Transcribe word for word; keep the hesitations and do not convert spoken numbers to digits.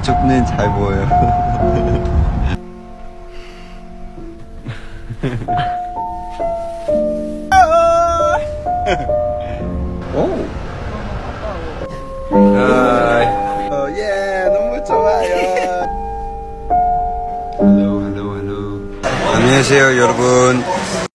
이쪽은 잘 보여요. 오. 어, 예, 너무 좋아요. 헬로, 헬로, 헬로. 안녕하세요, 여러분.